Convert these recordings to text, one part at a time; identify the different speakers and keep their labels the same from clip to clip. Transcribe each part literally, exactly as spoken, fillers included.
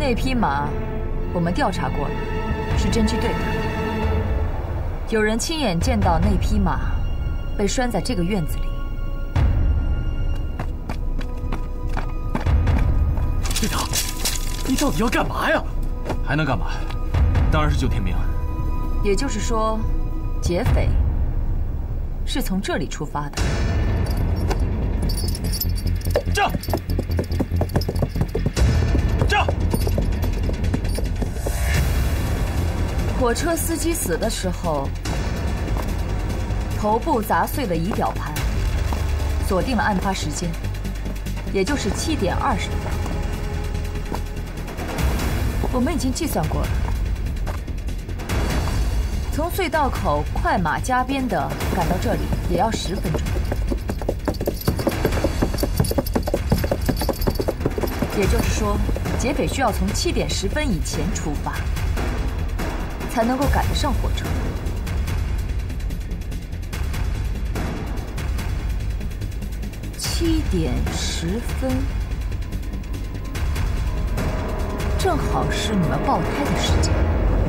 Speaker 1: 那匹马，我们调查过了，是侦缉队的。有人亲眼见到那匹马被拴在这个院子里。
Speaker 2: 队长，你到底要干嘛呀？
Speaker 3: 还能干嘛？当然是救天明。
Speaker 1: 也就是说，劫匪是从这里出发的。
Speaker 2: 站！站！
Speaker 1: 火车司机死的时候，头部砸碎了仪表盘，锁定了案发时间，也就是七点二十分。我们已经计算过了，从隧道口快马加鞭的赶到这里也要十分钟。也就是说，劫匪需要从七点十分以前出发，才能够赶得上火车。七点十分，正好是你们爆胎的时间。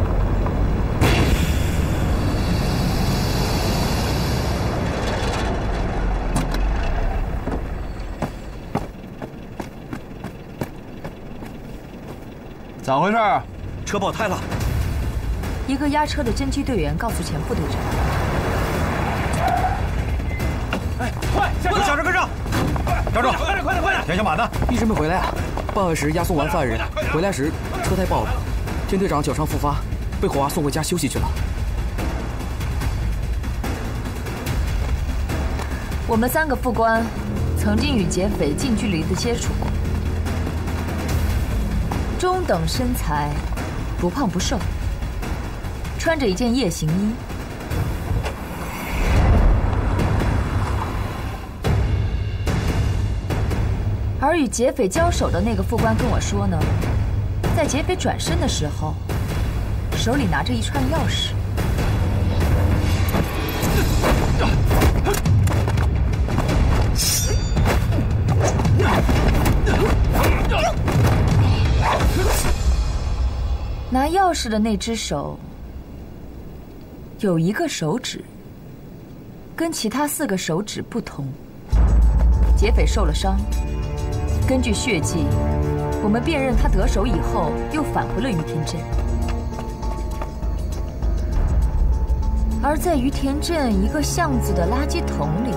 Speaker 3: 咋回事？
Speaker 2: 车爆胎了。
Speaker 1: 一个押车的侦缉队员告诉前副队长：“
Speaker 2: 哎，快，有下车跟上！站住！快点，快点，快点！田小马呢？
Speaker 4: 一直没回来啊。办案时押送完犯人，回来时车胎爆了，田队长脚伤复发，被火娃送回家休息去了。
Speaker 1: 我们三个副官曾经与劫匪近距离的接触过。中等身材，不胖不瘦，穿着一件夜行衣。而与劫匪交手的那个副官跟我说呢，在劫匪转身的时候，手里拿着一串钥匙。拿钥匙的那只手，有一个手指跟其他四个手指不同。劫匪受了伤，根据血迹，我们辨认他得手以后又返回了于田镇。而在于田镇一个巷子的垃圾桶里，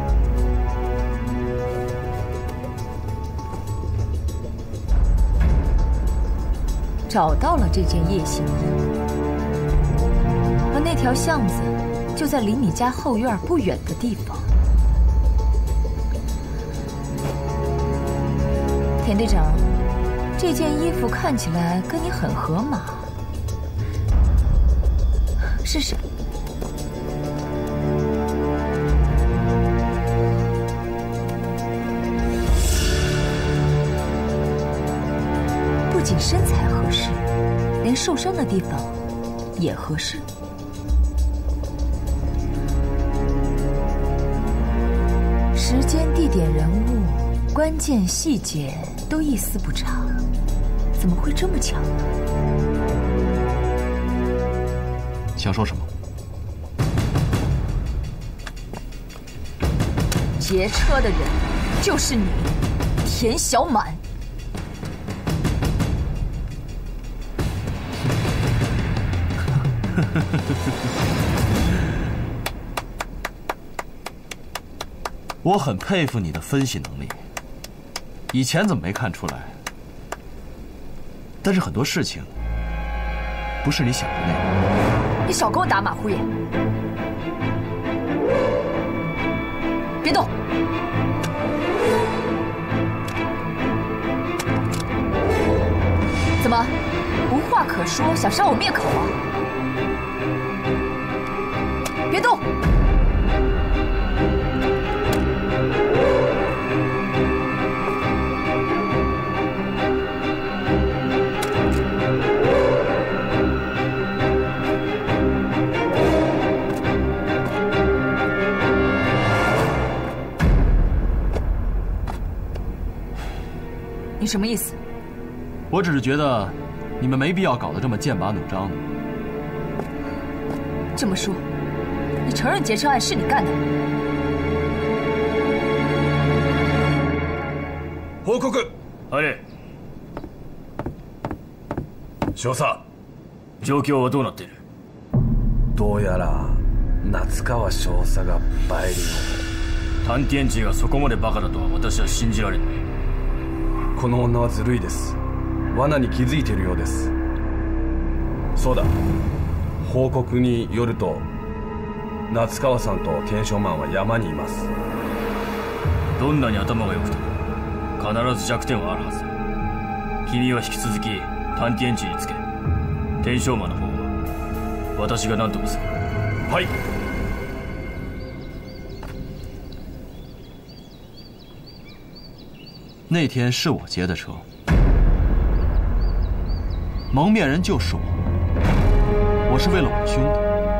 Speaker 1: 找到了这件夜行衣，而那条巷子就在离你家后院不远的地方。田队长，这件衣服看起来跟你很合码，试试。不仅身材合适，连受伤的地方也合适。时间、地点、人物、关键细节都一丝不差，怎么会这么巧呢？
Speaker 3: 想说什么？
Speaker 1: 劫车的人就是你，田小满。
Speaker 3: 我很佩服你的分析能力，以前怎么没看出来？但是很多事情不是你想的那样。
Speaker 1: 你少跟我打马虎眼，别动！怎么，无话可说，想杀我灭口啊？别动！你什么意思？
Speaker 3: 我只是觉得，你们没必要搞得这么剑拔弩张的。
Speaker 1: 这么说，你承认劫车案是你干的？
Speaker 2: 報告。
Speaker 5: あれ。
Speaker 2: 少佐。
Speaker 5: 状況はどうなっている？
Speaker 2: どうやら夏川少佐がバイリンを。
Speaker 5: 探天地がそこまでバカだとは私は信じられない。
Speaker 2: この女はずるいです。罠に気づいているようです。そうだ、報告によると夏川さんと天正マンは山にいます。
Speaker 5: どんなに頭が良くても必ず弱点はあるはずだ。君は引き続き探天地につけ、天正マンの方は私が何とかする。
Speaker 2: はい。
Speaker 3: 那天是我劫的车，蒙面人就是我，我是为了我的兄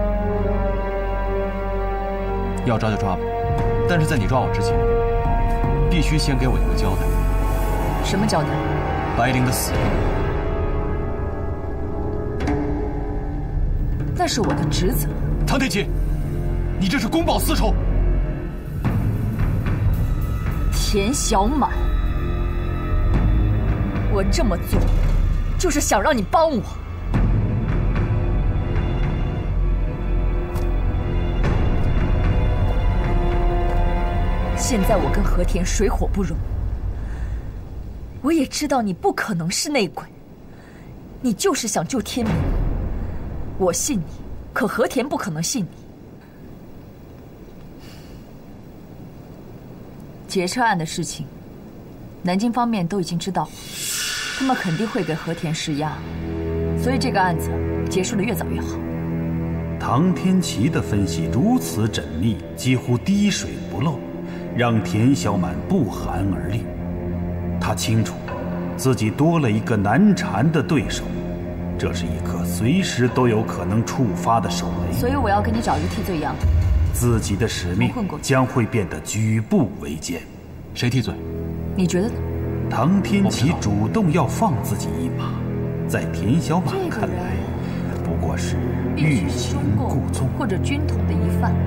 Speaker 3: 弟。要抓就抓吧，但是在你抓我之前，必须先给我一个交代。
Speaker 1: 什么交代？
Speaker 3: 白灵的死。
Speaker 1: 那是我的职责。
Speaker 3: 唐天启，你这是公报私仇。
Speaker 1: 田小满。我这么做，就是想让你帮我。现在我跟和田水火不容，我也知道你不可能是内鬼，你就是想救天明。我信你，可和田不可能信你。劫车案的事情，南京方面都已经知道了。他们肯定会给和田施压，所以这个案子结束的越早越好。
Speaker 6: 唐天琪的分析如此缜密，几乎滴水不漏，让田小满不寒而栗。他清楚，自己多了一个难缠的对手，这是一颗随时都有可能触发的手雷。
Speaker 1: 所以我要给你找一个替罪羊。
Speaker 6: 自己的使命将会变得举步维艰。
Speaker 3: 谁替罪？
Speaker 1: 你觉得呢？
Speaker 6: 唐天琪主动要放自己一马，在田小满看来，不过是欲擒故纵
Speaker 1: 或者军统的一犯。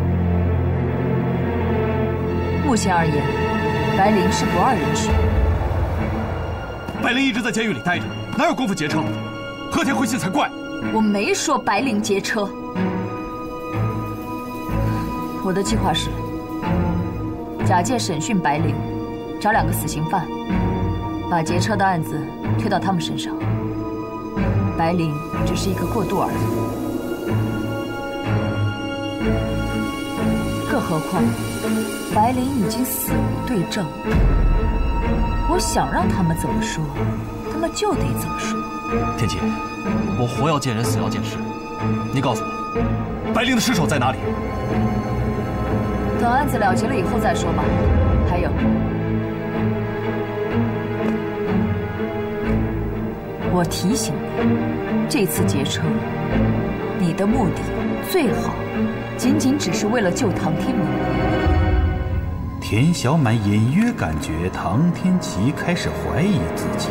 Speaker 1: 目前而言，白灵是不二人选。
Speaker 3: 白灵一直在监狱里待着，哪有功夫劫车？和田会信才怪。
Speaker 1: 我没说白灵劫车，我的计划是假借审讯白灵，找两个死刑犯。把劫车的案子推到他们身上，白灵只是一个过渡而已。更何况，白灵已经死无对证，我想让他们怎么说，他们就得怎么说。
Speaker 3: 天启，我活要见人，死要见尸。你告诉我，白灵的尸首在哪里？
Speaker 1: 等案子了结了以后再说吧。还有。我提醒你，这次劫车，你的目的最好仅仅只是为了救唐天明。
Speaker 6: 田小满隐约感觉唐天琪开始怀疑自己。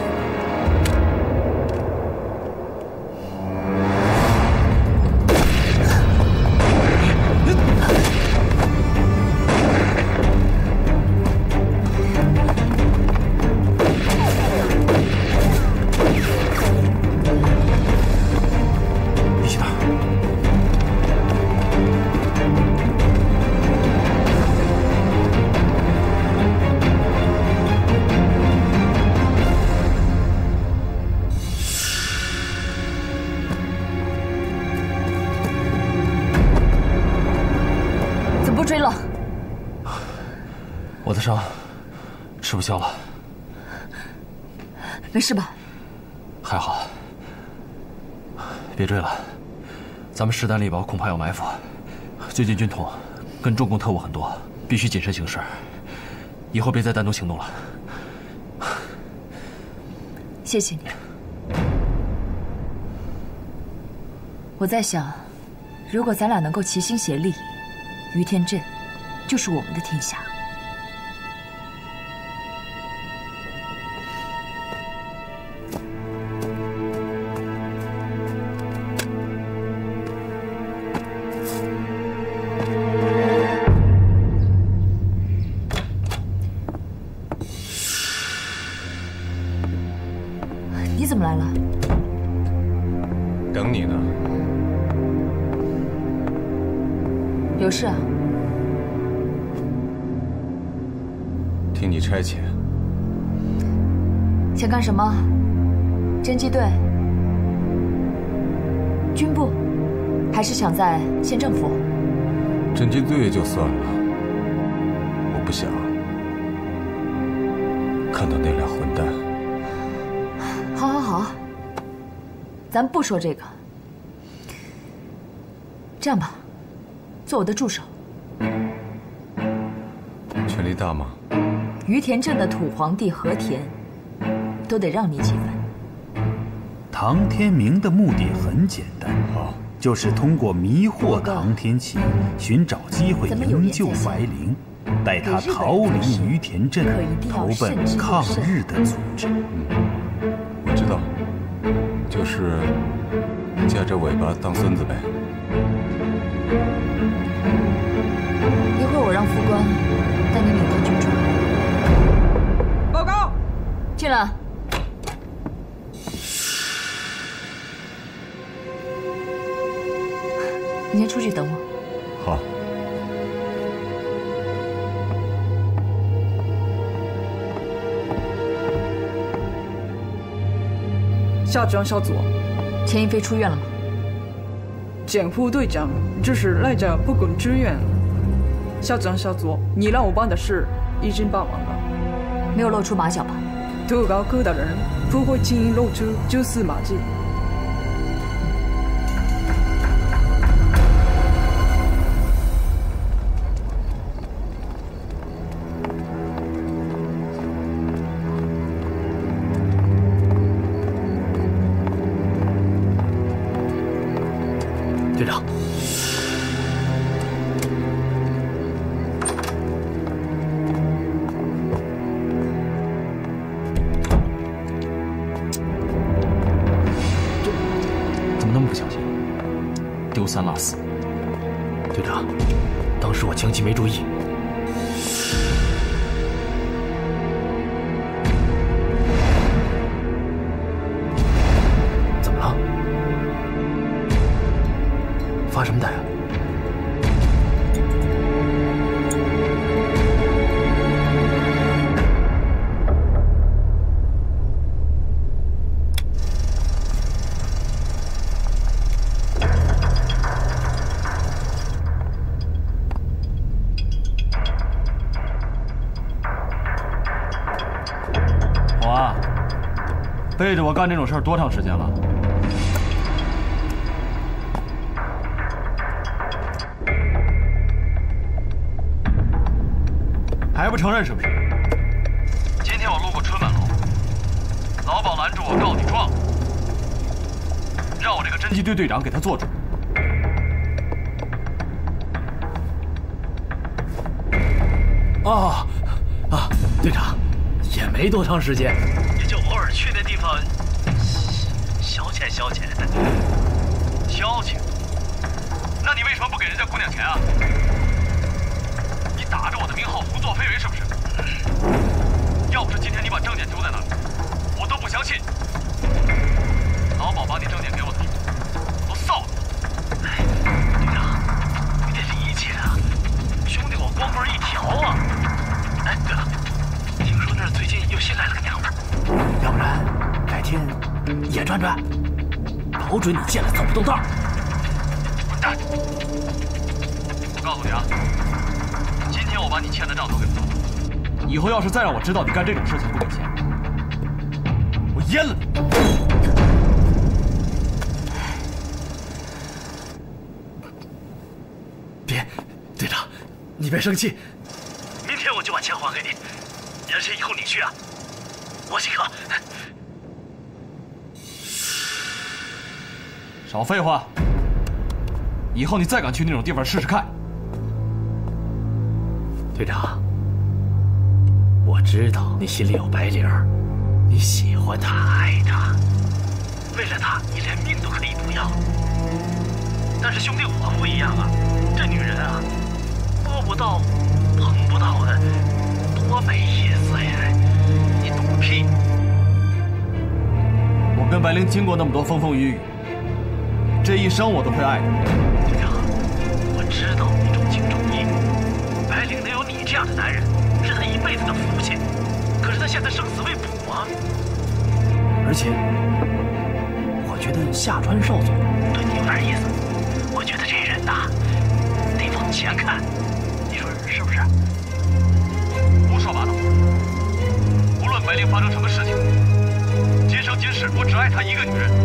Speaker 3: 我的伤吃不消了，
Speaker 1: 没事吧？
Speaker 3: 还好。别追了，咱们势单力薄，恐怕要埋伏。最近军统跟中共特务很多，必须谨慎行事。以后别再单独行动了。
Speaker 1: 谢谢你。我在想，如果咱俩能够齐心协力，于天镇就是我们的天下。 有事啊？
Speaker 2: 听你差遣。
Speaker 1: 想干什么？侦缉队、军部，还是想在县政府？
Speaker 2: 侦缉队就算了，我不想看到那俩混蛋。
Speaker 1: 好，好，好，咱不说这个。这样吧，做我的助手。
Speaker 2: 权力大吗？
Speaker 1: 于田镇的土皇帝和田，都得让你几分。
Speaker 6: 唐天明的目的很简单，
Speaker 2: 好，
Speaker 6: 就是通过迷惑唐天启，寻找机会营救白灵，带他逃离于田镇，投奔抗日的组织。
Speaker 2: 嗯，我知道，就是夹着尾巴当孙子呗。
Speaker 1: 一会儿我让副官带你领探军处。
Speaker 4: 报告，
Speaker 1: 进来。你先出去等我。
Speaker 2: 好。
Speaker 7: 校长小左，
Speaker 1: 钱一飞出院了吗？
Speaker 7: 简副队长只是赖着不肯支援。校长小左，你让我办的事已经办完了，
Speaker 1: 没有露出马脚吧？
Speaker 7: 特高科的人不会轻易露出蛛丝马迹。
Speaker 3: 队长，这怎么那么不小心，丢三落四？队长，当时我枪击没注意。怎么了？发什么呆啊？我啊，背着我干这种事儿多长时间了？还不承认是不是？今天我路过春满楼，老鸨拦住我告你状，让我这个侦缉队队长给他做主。哦，啊，队长，也没多长时间，也就偶尔去那地方消遣消遣。消遣？那你为什么不给人家姑娘钱啊？你打着我的名号胡作非为是不是？要不是今天你把证件丢在那里，我都不相信。老鸨把你证件给我的时候，都臊你。哎，队长，你得理解啊，兄弟我光棍一条啊。哎，对了，听说那儿最近又新来了个娘们儿，要不然改天也转转，保准你见了走不动道。混蛋！我告诉你啊。今天我把你欠的账都给付了，以后要是再让我知道你干这种事情不给钱，我阉了你！别，队长，你别生气，明天我就把钱还给你，而且以后你去啊，我请客。少废话，以后你再敢去那种地方试试看。队长，我知道你心里有白灵儿，你喜欢她，爱她，为了她，你连命都可以不要。但是兄弟，我不一样啊，这女人啊，摸不到、碰不到的，多没意思呀！你懂个屁！我跟白灵经过那么多风风雨雨，这一生我都会爱她。队长，我知道你重情
Speaker 8: 样的男人是他一辈子的福气，可是他现在生死未卜啊！
Speaker 5: 而且，我觉得下川少佐
Speaker 8: 对你有点意思，我觉得这人呐，得往前看，你说是不是？
Speaker 9: 胡说八道！无论白灵发生什么事情，今生今世我只爱她一个女人。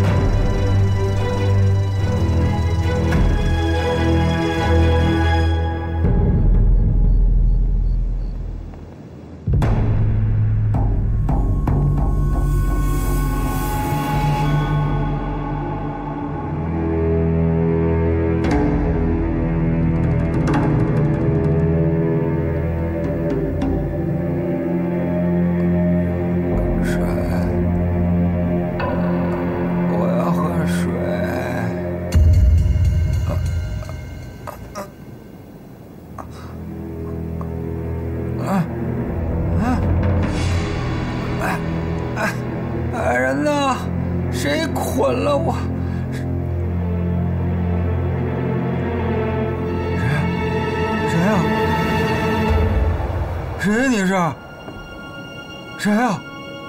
Speaker 10: 谁啊？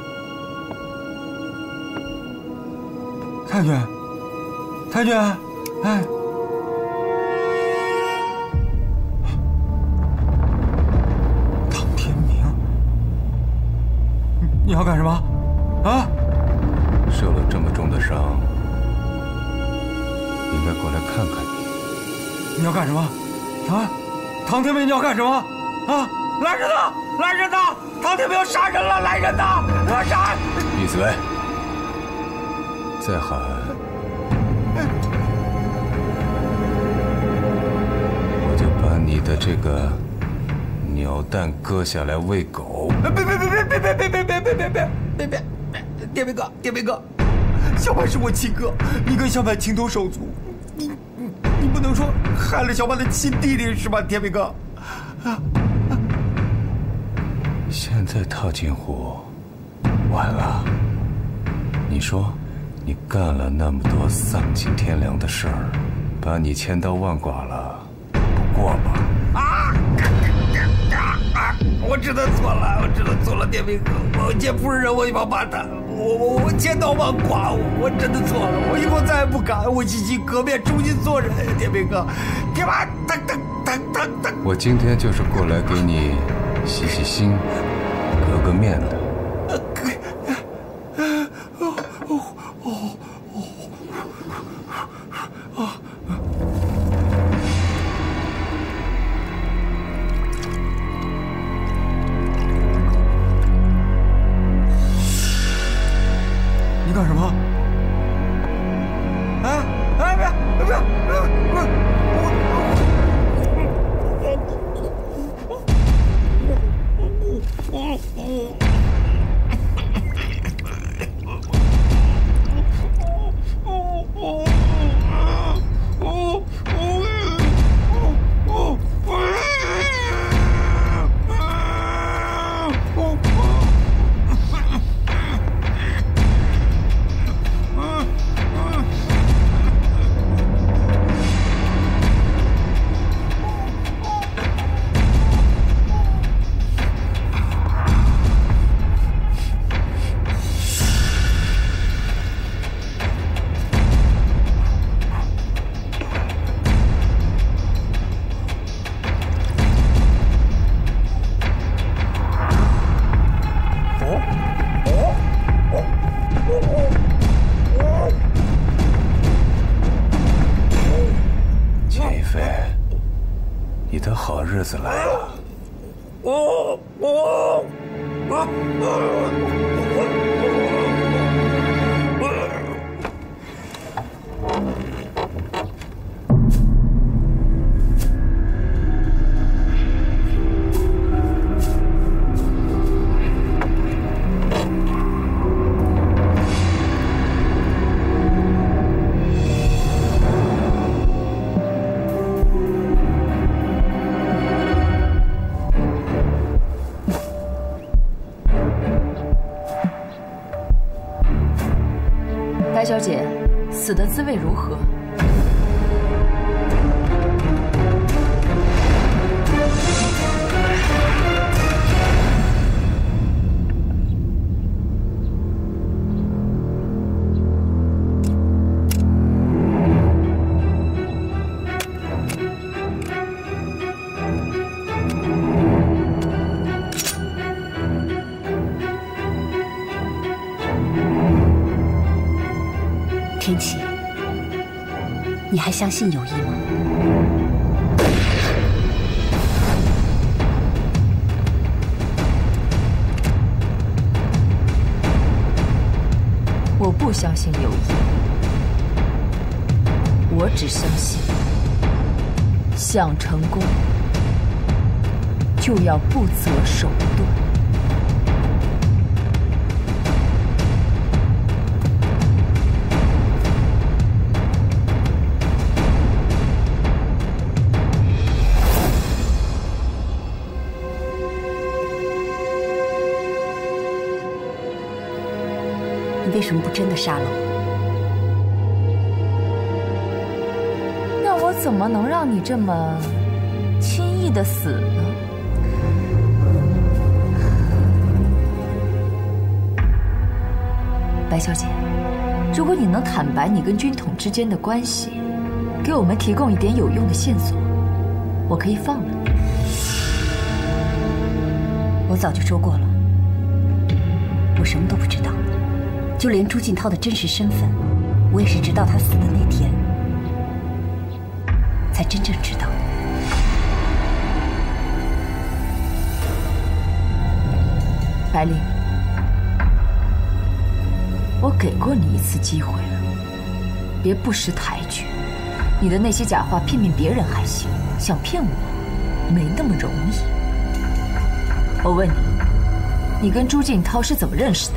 Speaker 10: 太君，太君，哎，唐天明，你要干什么？啊？
Speaker 11: 受了这么重的伤，应该过来看看你。
Speaker 10: 你要干什么？啊？唐天明，你要干什么？啊？来人呐！来人呐！唐天明杀人了！来人呐！我杀！
Speaker 11: 闭嘴！再喊，我就把你的这个鸟蛋割下来喂狗！
Speaker 10: 别别别别别别别别别别别别别别！天明哥，天明哥，小满是我亲哥，你跟小满情同手足，你你你不能说害了小满的亲弟弟是吧？天明哥。啊
Speaker 11: 现在套近乎，晚了。你说，你干了那么多丧尽天良的事儿，把你千刀万剐了，不过吧？
Speaker 10: 啊！啊！我知道错了，我知道错了，天明哥，我见不是人我就要骂他，我我我千刀万剐，我真的错了，我以后再也不敢，我洗心革面，重新做人，天明哥，别把疼疼疼疼疼！
Speaker 11: 我今天就是过来给你洗洗心，革个面的。
Speaker 10: 你干什么？啊！哎，别别别别！
Speaker 11: 日子来了。
Speaker 10: 我我我
Speaker 1: 白小姐，死的滋味如何？
Speaker 12: 你还相信友谊吗？
Speaker 1: 我不相信友谊，我只相信，想成功就要不择手段。
Speaker 12: 你为什么不真的杀了我？
Speaker 1: 那我怎么能让你这么轻易的死呢？白小姐，如果你能坦白你跟军统之间的关系，给我们提供一点有用的线索，我可以放了你。
Speaker 12: 我早就说过了，我什么都不知道。就连朱晋涛的真实身份，我也是直到他死的那天才真正知道的。
Speaker 1: 白灵，我给过你一次机会了，别不识抬举。你的那些假话骗骗别人还行，想骗我，没那么容易。我问你，你跟朱晋涛是怎么认识的？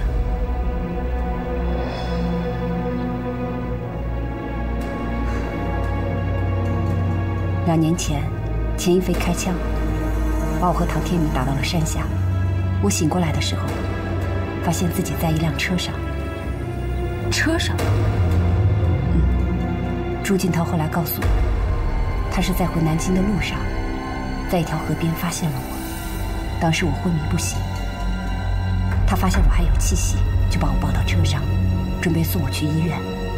Speaker 12: 两年前，钱一飞开枪，把我和唐天明打到了山下。我醒过来的时候，发现自己在一辆车上。
Speaker 1: 车上？
Speaker 12: 嗯。朱晋涛后来告诉我，他是在回南京的路上，在一条河边发现了我。当时我昏迷不醒，他发现我还有气息，就把我抱到车上，准备送我去医院。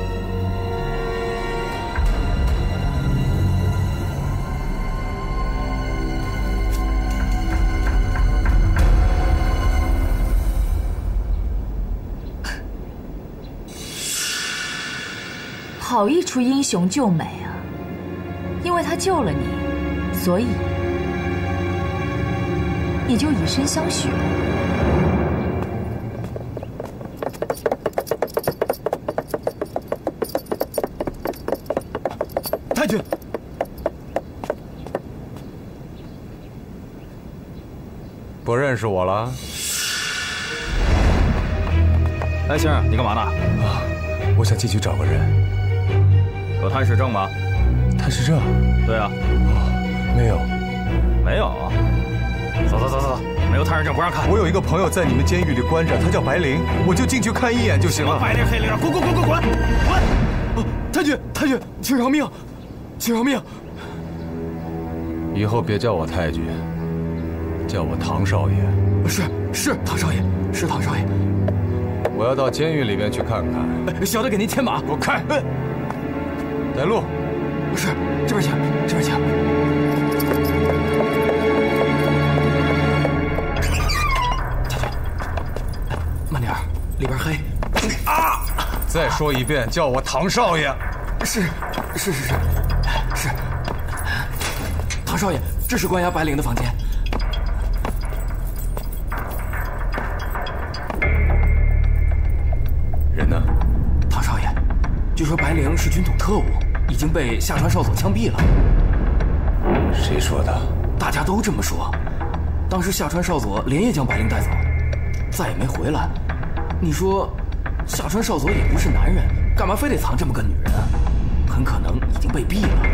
Speaker 1: 好一出英雄救美啊！因为他救了你，所以你就以身相许了。
Speaker 13: 太君，
Speaker 11: 不认识我了？
Speaker 3: 哎，先生，你干嘛呢？
Speaker 11: 啊，我想进去找个人。
Speaker 3: 有探视证吗？
Speaker 11: 探视证？
Speaker 3: 对啊。
Speaker 11: 哦，没有。
Speaker 3: 没有？走走走走走，没有探视证不让看。
Speaker 11: 我有一个朋友在你们监狱里关着，他叫白灵，我就进去看一眼就行了。
Speaker 13: 白灵黑灵，滚滚滚滚滚滚！太君，太君，请饶命，请饶命！
Speaker 11: 以后别叫我太君，叫我唐少爷。
Speaker 13: 是是，唐少爷，是唐少爷。
Speaker 11: 我要到监狱里面去看看。
Speaker 13: 小的给您牵马，
Speaker 11: 给我开！带路。
Speaker 13: 是，这边请，这边请。太君，慢点，里边黑。
Speaker 11: 啊！再说一遍，叫我唐少爷。
Speaker 13: 是，是是是，是。唐少爷，这是关押白灵的房间。
Speaker 11: 人呢？
Speaker 13: 唐少爷，据说白灵是军统特务，已经被下川少佐枪毙了。
Speaker 11: 谁说的？
Speaker 13: 大家都这么说。当时下川少佐连夜将白灵带走，再也没回来。你说，下川少佐也不是男人，干嘛非得藏这么个女人啊？很可能已经被毙了。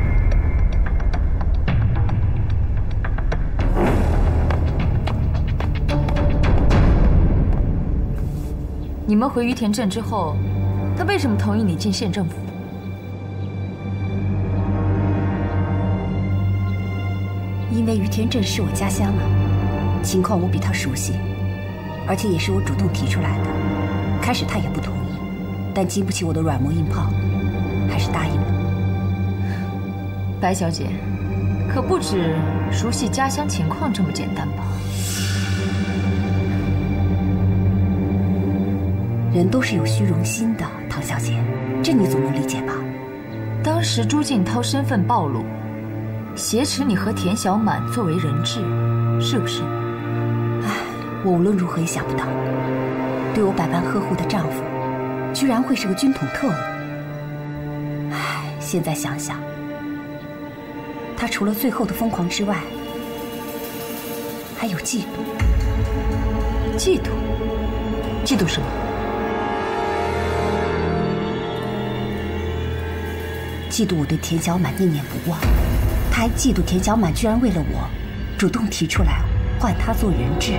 Speaker 1: 你们回于田镇之后，他为什么同意你进县政府？
Speaker 12: 因为于田镇是我家乡啊，情况我比他熟悉，而且也是我主动提出来的。开始他也不同意，但经不起我的软磨硬泡，还是答应了。
Speaker 1: 白小姐，可不止熟悉家乡情况这么简单吧？
Speaker 12: 人都是有虚荣心的，唐小姐，这你总能理解吧？
Speaker 1: 当当时朱静涛身份暴露，挟持你和田小满作为人质，是不是？
Speaker 12: 唉，我无论如何也想不到，对我百般呵护的丈夫，居然会是个军统特务。唉，现在想想，他除了最后的疯狂之外，还有嫉妒。
Speaker 1: 嫉妒？嫉妒什么？
Speaker 12: 嫉妒我对田小满念念不忘，他还嫉妒田小满居然为了我，主动提出来换他做人质。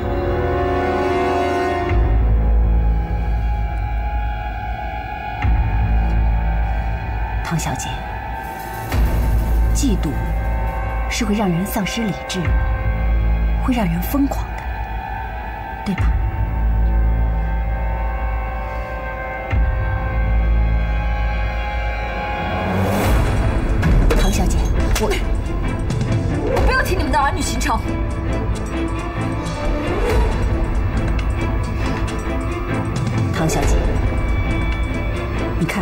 Speaker 12: 唐小姐，嫉妒是会让人丧失理智，会让人疯狂的，对吧？唐小姐，我
Speaker 1: 我不要听你们的儿女情长。
Speaker 12: 唐小姐，你看，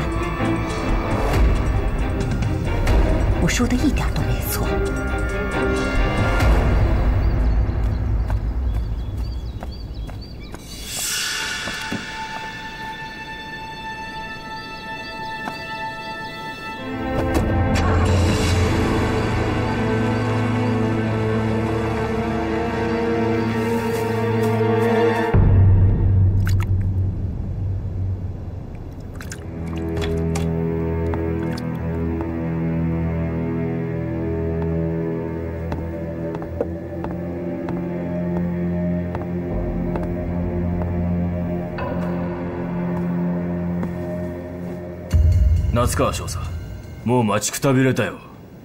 Speaker 12: 我说的一点都没错。
Speaker 5: 夏川少佐、もう待ちくたびれたよ。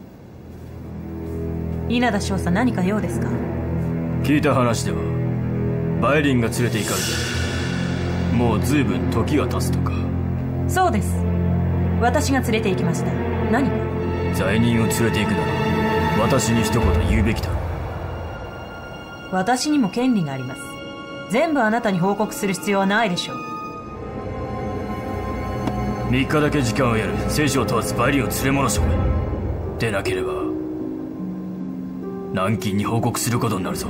Speaker 14: 稲田少佐、何か用ですか？
Speaker 5: 聞いた話ではバイリンが連れて行かれてもう随分時が経つとか。
Speaker 14: そうです、私が連れて行きました。何か？
Speaker 5: 罪人を連れて行くなら私に一言言うべきだろう。
Speaker 14: 私にも権利があります。全部あなたに報告する必要はないでしょう。
Speaker 5: みっかだけ時間をやる。生死を問わずバイリンを連れ戻してこい。でなければ南京に報告することになるぞ。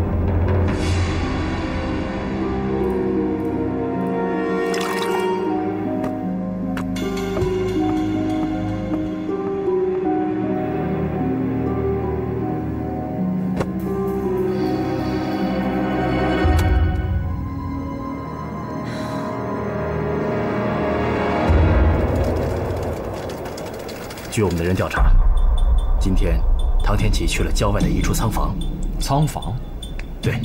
Speaker 8: 据我们的人调查，今天唐天启去了郊外的一处仓房。
Speaker 3: 仓房？
Speaker 8: 对。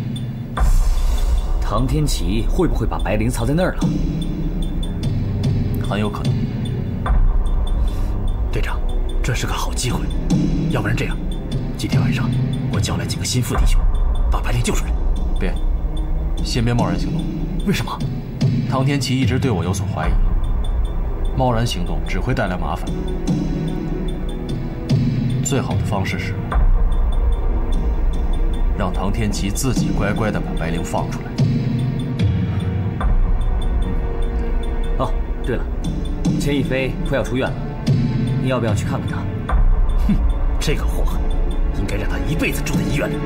Speaker 15: 唐天启会不会把白灵藏在那儿了？
Speaker 3: 很有可能。
Speaker 8: 队长，这是个好机会，要不然这样，今天晚上我叫来几个心腹弟兄，把白灵救出来。
Speaker 3: 别，先别贸然行动。
Speaker 8: 为什么？
Speaker 3: 唐天启一直对我有所怀疑，贸然行动只会带来麻烦。最好的方式是让唐天启自己乖乖地把白灵放出来。
Speaker 15: 哦，对了，钱一飞快要出院了，你要不要去看看他？
Speaker 8: 哼，这个祸害，应该让他一辈子住在医院里。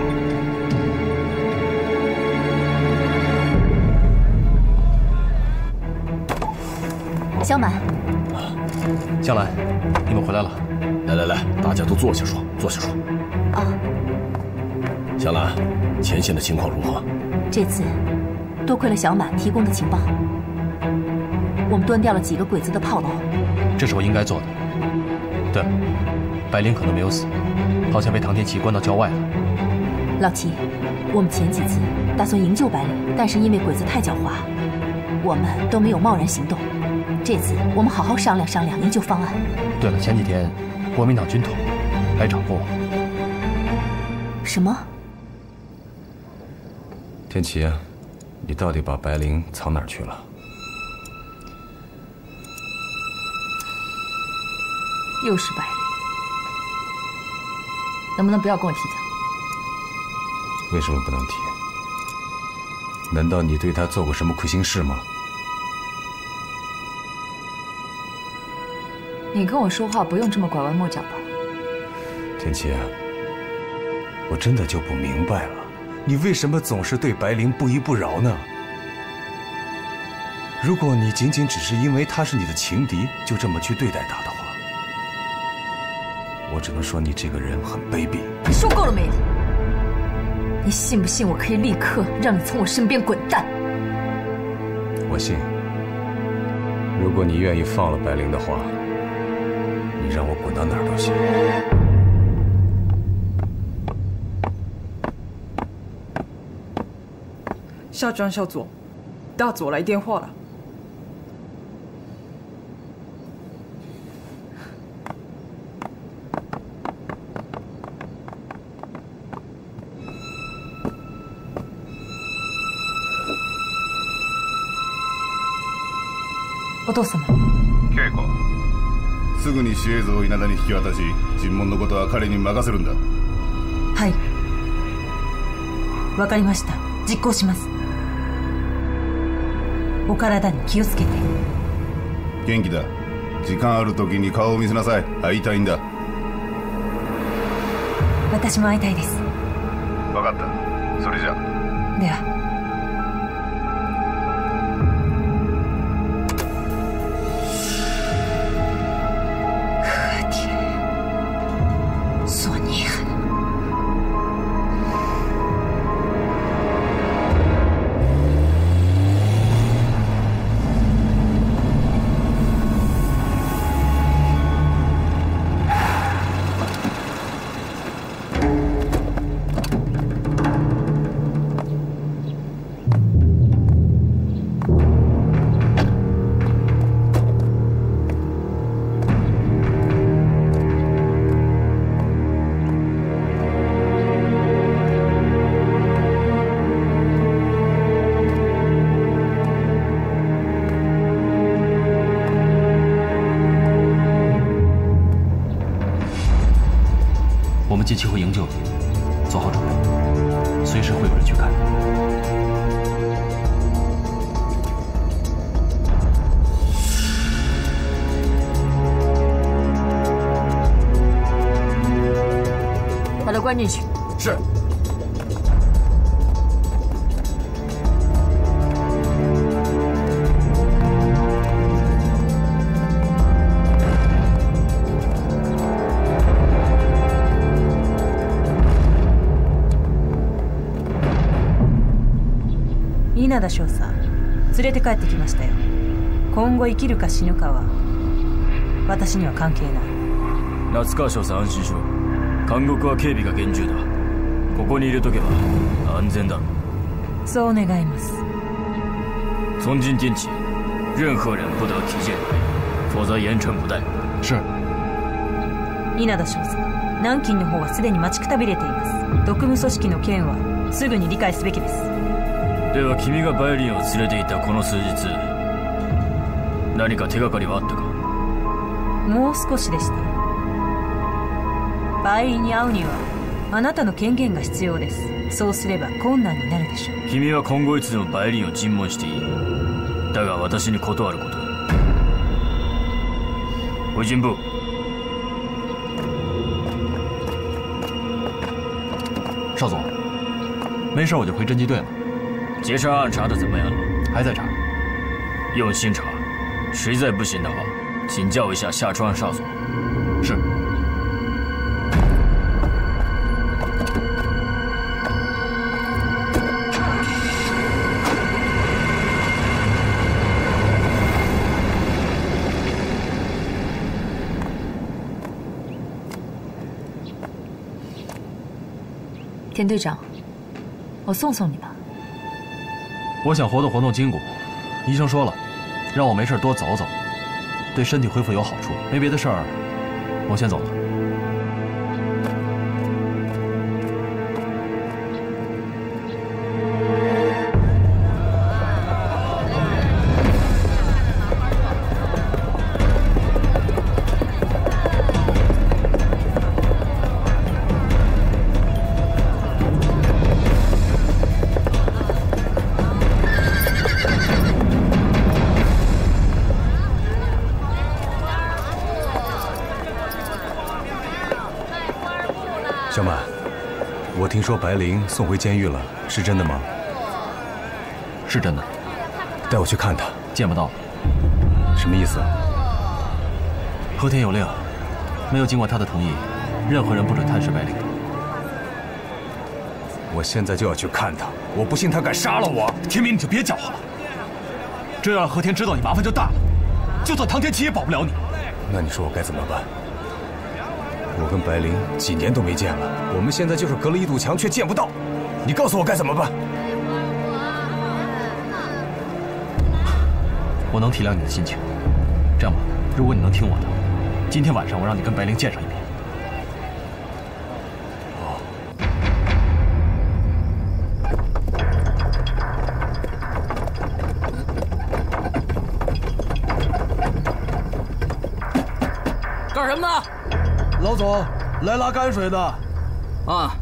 Speaker 12: 小满，
Speaker 3: 向来，你们回来了。
Speaker 2: 来来来，大家都坐下说，坐下说。
Speaker 12: 啊，
Speaker 2: 小兰，前线的情况如何？
Speaker 12: 这次多亏了小满提供的情报，我们端掉了几个鬼子的炮楼。
Speaker 3: 这是我应该做的。对了，白灵可能没有死，好像被唐天启关到郊外了。
Speaker 12: 老齐，我们前几次打算营救白灵，但是因为鬼子太狡猾，我们都没有贸然行动。这次我们好好商量商量营救方案。
Speaker 3: 对了，前几天国民党军统来找过我。
Speaker 12: 什么？
Speaker 11: 天启，你到底把白灵藏哪儿去了？
Speaker 1: 又是白灵，能不能不要跟我提他？
Speaker 11: 为什么不能提？难道你对他做过什么亏心事吗？
Speaker 1: 你跟我说话不用这么拐弯抹角吧？
Speaker 11: 田七啊，我真的就不明白了，你为什么总是对白灵不依不饶呢？如果你仅仅只是因为他是你的情敌，就这么去对待他的话，我只能说你这个人很卑鄙。
Speaker 1: 你说够了没有？你信不信我可以立刻让你从我身边滚蛋？
Speaker 11: 我信。如果你愿意放了白灵的话，你让我滚到哪儿都行。
Speaker 7: 校长、小佐，大佐来电话了。
Speaker 1: お父様。
Speaker 16: 恵子、すぐに死映像を稲田に引き渡し、尋問のことは彼に任せるんだ。
Speaker 14: はい。わかりました。実行します。お体に気をつけて。
Speaker 16: 元気だ。時間ある時に顔を見せなさい。会いたいんだ。
Speaker 14: 私も会いたいです。
Speaker 16: 分かった。それじゃ。
Speaker 14: では。
Speaker 3: 我们近期会营救你，做好准备，随时会有人去看你。
Speaker 1: 把他关进去。
Speaker 13: 是。
Speaker 14: 稲田少佐、連れて帰ってきましたよ。今後生きるか死ぬかは私には関係ない。
Speaker 5: 夏川少佐、安心しろ。監獄は警備が厳重だ。ここに入れとけば安全だろう。
Speaker 14: そう願います。
Speaker 5: 从今天起，任何人不得提剑，否则严惩不贷。
Speaker 3: 是。
Speaker 14: 稲田少佐、南京の方はすでに待ちくたびれています。毒務組織の件はすぐに理解すべきです。
Speaker 5: では君がバイリンを連れていたこの数日、何か手がかりはあったか？
Speaker 14: もう少しでした。バイリンに会うにはあなたの権限が必要です。そうすれば困難になるでしょう。
Speaker 5: 君は今後いつでもバイリンを尋問していい。だが私に断ることだ。回军部。
Speaker 3: 少佐，没事我就回侦缉队了。
Speaker 5: 劫杀案查的怎么样了？
Speaker 3: 还在查，
Speaker 5: 用心查，实在不行的话，请教一下下川少佐。
Speaker 3: 是。
Speaker 1: 田队长，我送送你吧。
Speaker 3: 我想活动活动筋骨，医生说了，让我没事多走走，对身体恢复有好处。没别的事儿，我先走了。
Speaker 11: 我听说白灵送回监狱了，是真的吗？
Speaker 3: 是真的。
Speaker 11: 带我去看他。
Speaker 3: 见不到。
Speaker 11: 什么意思？
Speaker 3: 和田有令，没有经过他的同意，任何人不准探视白灵。
Speaker 11: 我现在就要去看他，我不信他敢杀了我。
Speaker 3: 天明，你就别搅和了，这要让和田知道，你麻烦就大了。就算唐天琪也保不了你。
Speaker 11: 那你说我该怎么办？我跟白灵几年都没见了，我们现在就是隔了一堵墙却见不到，你告诉我该怎么办？
Speaker 3: 我能体谅你的心情，这样吧，如果你能听我的，今天晚上我让你跟白灵见上一面。
Speaker 11: 哦。
Speaker 4: 干什么呢？
Speaker 17: 老总，来拉泔水的。
Speaker 4: 啊。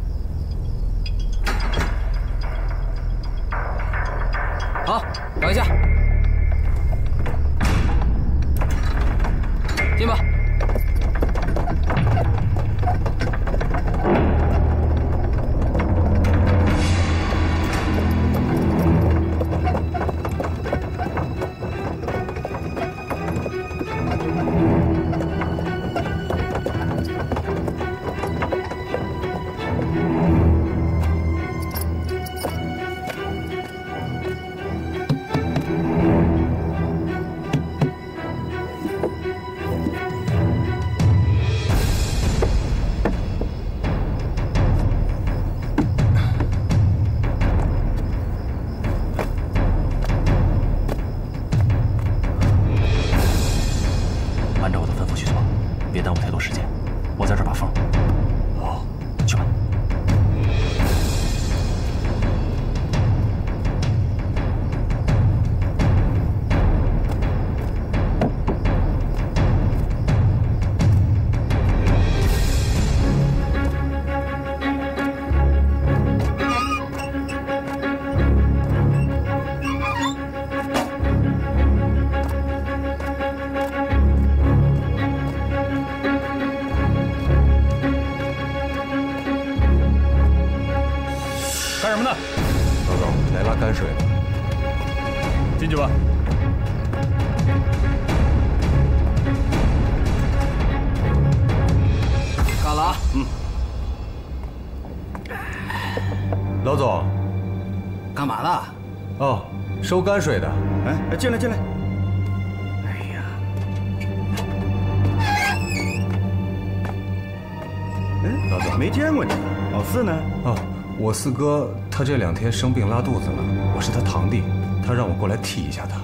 Speaker 4: 好，等一下。进吧。
Speaker 11: 老总，
Speaker 10: 干嘛呢？
Speaker 11: 哦，收泔水的。
Speaker 10: 哎，进来进来。哎呀，哎，老总没见过你，老四呢？
Speaker 11: 哦，我四哥他这两天生病拉肚子了，我是他堂弟，他让我过来替一下他。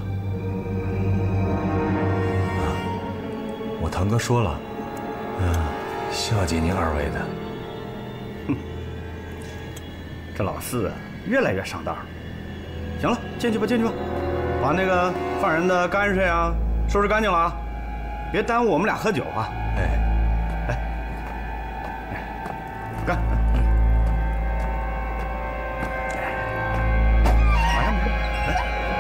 Speaker 11: 啊，我堂哥说了，啊，孝敬您二位的。
Speaker 10: 哼。这老四啊，越来越上道了。行了，进去吧，进去吧，把那个犯人的泔水啊收拾干净了啊，别耽误我们俩喝酒啊。
Speaker 11: 哎，
Speaker 10: 哎，干！马上干！来。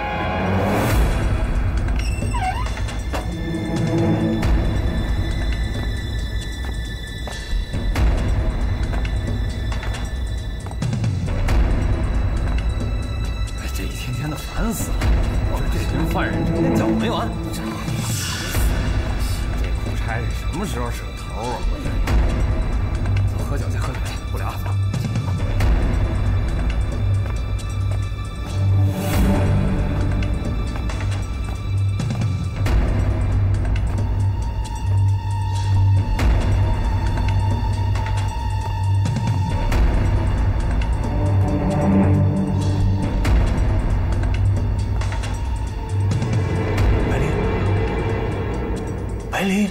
Speaker 8: 烦死了！我这群犯人整天搅和没完。这苦差事什么时候是个头啊？我这，喝酒去，喝酒去，不聊了。
Speaker 11: 白灵，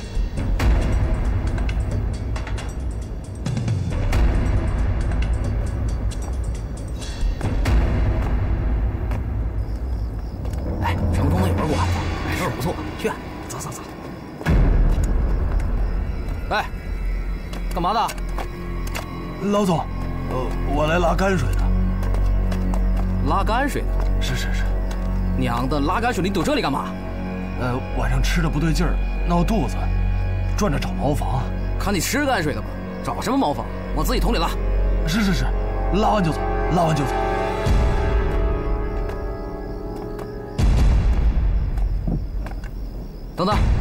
Speaker 4: 哎，城中那边过来了，哎，事儿不错，去，走走走。哎，干嘛的？
Speaker 17: 老总，呃，我来拉泔水的。
Speaker 4: 拉泔水的？
Speaker 17: 是是是。
Speaker 4: 娘的，拉泔水，你堵这里干嘛？
Speaker 17: 呃，晚上吃的不对劲儿，闹肚子，转着找茅房。
Speaker 4: 看你吃泔水的吧，找什么茅房？往自己桶里拉。
Speaker 17: 是是是。 拉完就走，拉完就走。
Speaker 4: 等等。